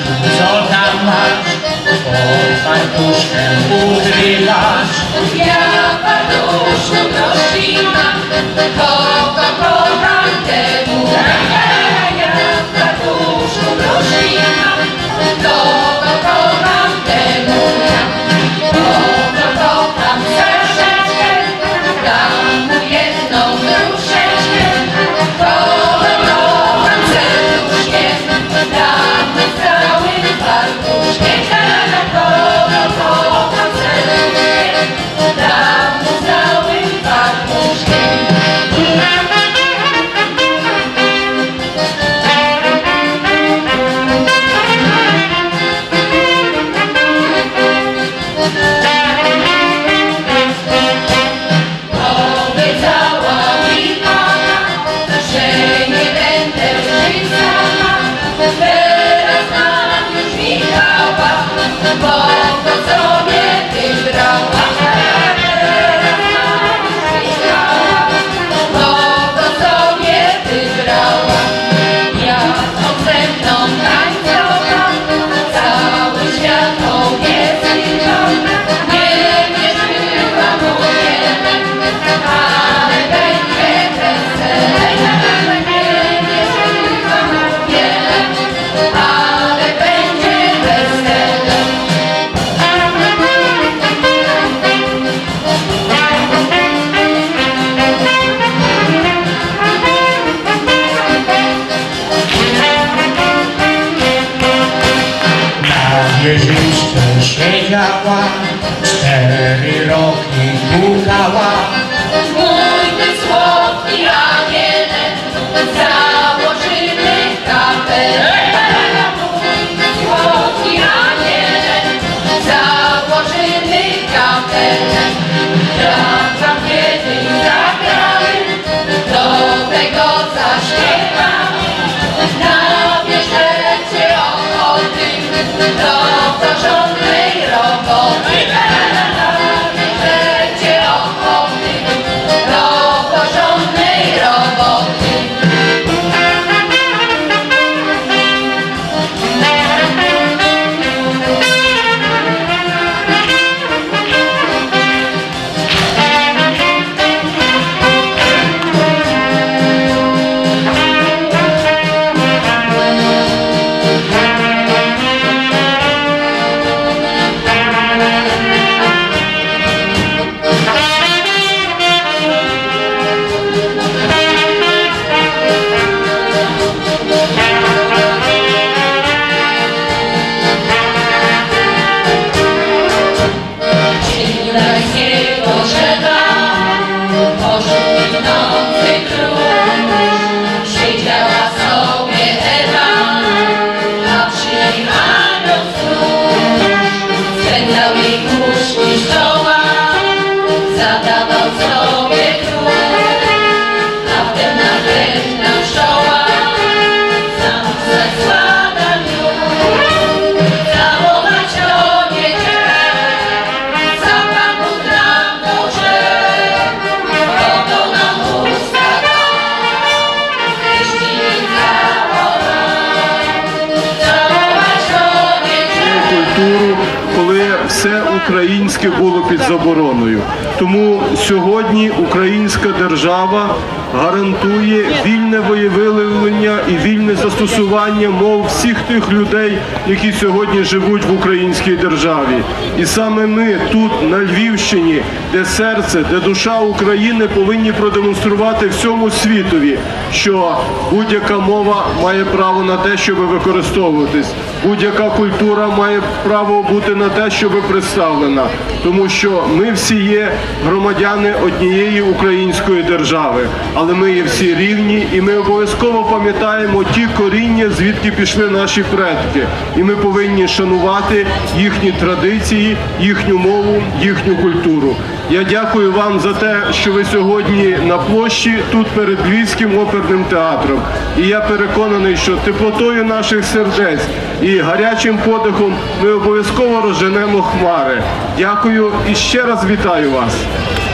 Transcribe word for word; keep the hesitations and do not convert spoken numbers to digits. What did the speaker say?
co tam masz, pod fartuszkę ukrywasz. Ja fartuszku prosi mam, kogo kocham temu. Ja fartuszku prosi mam, kogo kocham temu. Kogo kocham serduszkę, dam mu jedną gruszeczkę. Kogo kocham serduszkiem, dam mu cały fartuszkiem. Kogo kocham serduszkiem, dam mu cały fartuszkiem. Obiecała mi mama, że nie będę żyć sama. Teraz nam już Michała, bo to sobie wybrała. Teraz nam już Michała, bo to sobie wybrała. Ja to ze mną tańcowa, cały świat obiecywała. Nie wierzyła mu wiele, ale będzie wesele. Nie wierzyła mu wiele, ale będzie wesele. Na wieżyczce siedziała, cztery roki pukała. Mój ty słodki aniele, założymy kapelę. Mój ty słodki aniele, założymy kapelę. Jak wam kiedyś zagramy, do tego zaśpiewamy. Na wierzecie ochoty, do porządnej roboty. Na wierzecie ochoty, do porządnej roboty. Dzień rajskiego drzewa, poszedł nocy król. Siedziała sobie Ewa, a przy niej anioł stróż. Spędzał jej puszki z czoła, zadawał sobie trud. A wtem nagle pszczoła, sam zesłana miód. Całować to nie zapach mu nam dobrze, kogo nam usta dał, jeśli całować, całować to nie Культуру, коли все українське було під забороною. Тому сьогодні українська держава гарантує вільне волевиявлення і вільне застосування мов всіх тих людей, які сьогодні живуть в українській державі. І саме ми тут, на Львівщині, де серце, де душа України, повинні продемонструвати всьому світові, що будь-яка мова має право на те, щоб використовуватись, будь-яка культура має право бути на те, щоб представлена. Тому що ми всі є громадяни однієї української держави, але ми є всі рівні, і ми обов'язково пам'ятаємо ті коріння, звідки пішли наші предки. І ми повинні шанувати їхні традиції, їхню мову, їхню культуру. Я дякую вам за те, що ви сьогодні на площі, тут перед Львівським оперним театром. І я переконаний, що теплотою наших сердець і гарячим подихом ми обов'язково розженемо хмари. Дякую і ще раз вітаю вас.